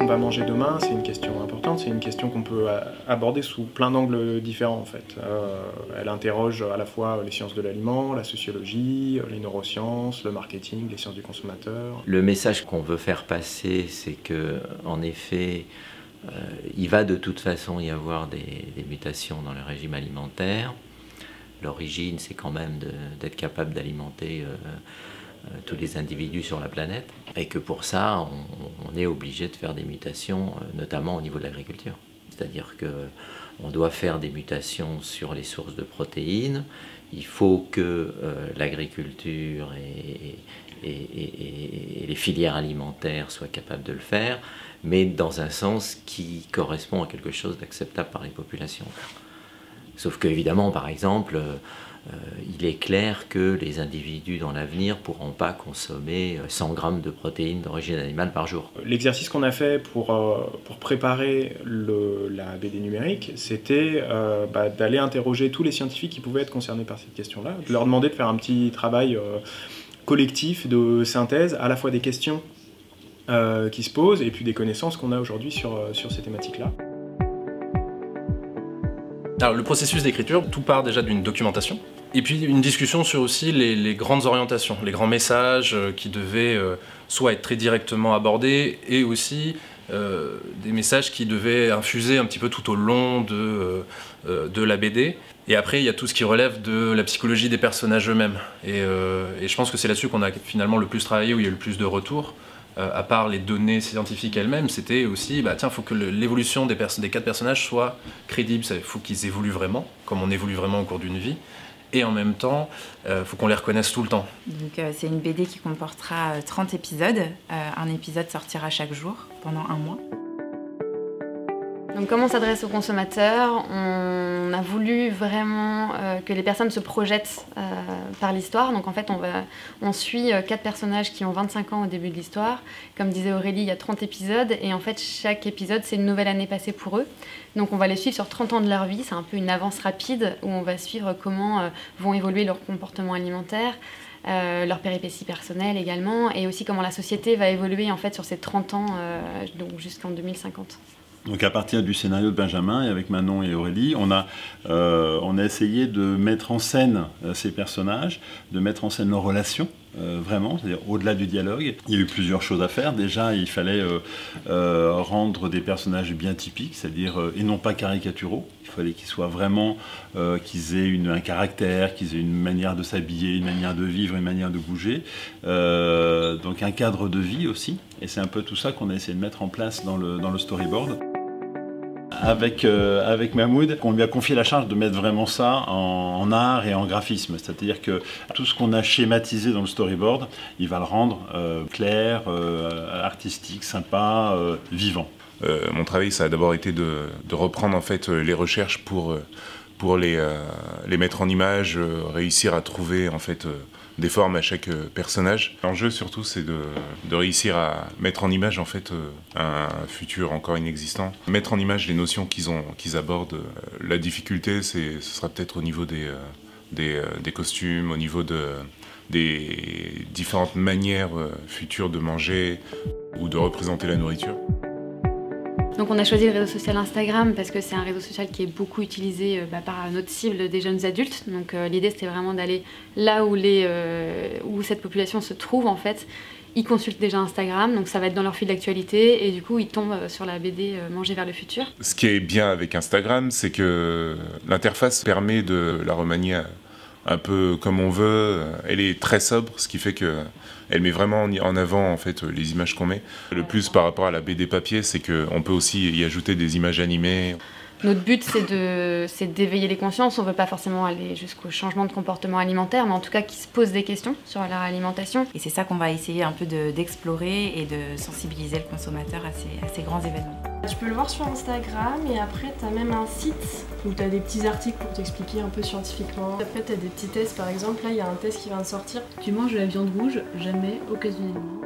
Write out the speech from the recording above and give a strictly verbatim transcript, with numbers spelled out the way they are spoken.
qu'on va manger demain, c'est une question importante, c'est une question qu'on peut aborder sous plein d'angles différents en fait. Euh, elle interroge à la fois les sciences de l'aliment, la sociologie, les neurosciences, le marketing, les sciences du consommateur. Le message qu'on veut faire passer, c'est que, en effet, euh, il va de toute façon y avoir des, des mutations dans le régime alimentaire. L'origine, c'est quand même d'être capable d'alimenter euh, euh, tous les individus sur la planète, et que pour ça, on, on est obligé de faire des mutations, euh, notamment au niveau de l'agriculture. C'est-à-dire qu'on doit faire des mutations sur les sources de protéines. Il faut que euh, l'agriculture et, et, et, et les filières alimentaires soient capables de le faire, mais dans un sens qui correspond à quelque chose d'acceptable par les populations. Sauf qu'évidemment, par exemple, euh, il est clair que les individus dans l'avenir ne pourront pas consommer cent grammes de protéines d'origine animale par jour. L'exercice qu'on a fait pour, euh, pour préparer le, la B D numérique, c'était euh, bah, d'aller interroger tous les scientifiques qui pouvaient être concernés par cette question-là, de leur demander de faire un petit travail euh, collectif de synthèse, à la fois des questions euh, qui se posent et puis des connaissances qu'on a aujourd'hui sur, euh, sur ces thématiques-là. Alors, le processus d'écriture, tout part déjà d'une documentation, et puis une discussion sur aussi les, les grandes orientations, les grands messages euh, qui devaient euh, soit être très directement abordés, et aussi euh, des messages qui devaient infuser un petit peu tout au long de, euh, de la B D. Et après, il y a tout ce qui relève de la psychologie des personnages eux-mêmes. Et, euh, et je pense que c'est là-dessus qu'on a finalement le plus travaillé, où il y a eu le plus de retours. Euh, à part les données scientifiques elles-mêmes, c'était aussi, bah tiens, il faut que l'évolution des, des quatre personnages soit crédible, il faut qu'ils évoluent vraiment, comme on évolue vraiment au cours d'une vie, et en même temps, il euh, faut qu'on les reconnaisse tout le temps. Donc euh, c'est une B D qui comportera trente épisodes, euh, un épisode sortira chaque jour, pendant un mois. Donc comme on s'adresse aux consommateurs, on a voulu vraiment euh, que les personnes se projettent euh, par l'histoire. Donc en fait, on, va, on suit euh, quatre personnages qui ont vingt-cinq ans au début de l'histoire. Comme disait Aurélie, il y a trente épisodes et en fait, chaque épisode, c'est une nouvelle année passée pour eux. Donc on va les suivre sur trente ans de leur vie. C'est un peu une avance rapide où on va suivre comment euh, vont évoluer leurs comportements alimentaires, Euh, leurs péripéties personnelles également, et aussi comment la société va évoluer en fait sur ces trente ans, euh, donc jusqu'en deux mille cinquante. Donc à partir du scénario de Benjamin, et avec Manon et Aurélie, on a, euh, on a essayé de mettre en scène euh, ces personnages, de mettre en scène leurs relations, euh, vraiment, c'est-à-dire au-delà du dialogue. Il y a eu plusieurs choses à faire. Déjà, il fallait euh, euh, rendre des personnages bien typiques, c'est-à-dire, euh, et non pas caricaturaux. Il fallait qu'ils soient vraiment, euh, qu'ils aient une, un caractère, qu'ils aient une manière de s'habiller, une manière de vivre, une manière de bouger. Euh, donc un cadre de vie aussi. Et c'est un peu tout ça qu'on a essayé de mettre en place dans le, dans le storyboard. Avec, euh, avec Mahmoud, on lui a confié la charge de mettre vraiment ça en, en art et en graphisme. C'est-à-dire que tout ce qu'on a schématisé dans le storyboard, il va le rendre euh, clair, euh, artistique, sympa, euh, vivant. Euh, mon travail, ça a d'abord été de, de reprendre en fait les recherches pour, pour les, euh, les mettre en image, euh, réussir à trouver en fait euh, des formes à chaque euh, personnage. L'enjeu surtout, c'est de, de réussir à mettre en image en fait euh, un futur encore inexistant, mettre en image les notions qu'ils ont, qu'ils abordent. Euh, la difficulté, c'est, ce sera peut-être au niveau des, euh, des, euh, des costumes, au niveau de, des différentes manières euh, futures de manger ou de représenter la nourriture. Donc on a choisi le réseau social Instagram parce que c'est un réseau social qui est beaucoup utilisé euh, bah, par notre cible des jeunes adultes. Donc euh, l'idée c'était vraiment d'aller là où, les, euh, où cette population se trouve en fait. Ils consultent déjà Instagram, donc ça va être dans leur fil d'actualité et du coup ils tombent sur la B D euh, Manger vers le futur. Ce qui est bien avec Instagram, c'est que l'interface permet de la remanier un peu comme on veut. Elle est très sobre, ce qui fait que elle met vraiment en avant en fait les images qu'on met. Le plus par rapport à la B D papier, c'est qu'on peut aussi y ajouter des images animées. Notre but, c'est de, c'est d'éveiller les consciences. On ne veut pas forcément aller jusqu'au changement de comportement alimentaire, mais en tout cas qu'ils se posent des questions sur leur alimentation. Et c'est ça qu'on va essayer un peu de, d'explorer et de sensibiliser le consommateur à ces, à ces grands événements. Tu peux le voir sur Instagram et après tu as même un site où tu as des petits articles pour t'expliquer un peu scientifiquement. Après tu as des petits tests, par exemple là il y a un test qui vient de sortir. Tu manges de la viande rouge, jamais, occasionnellement.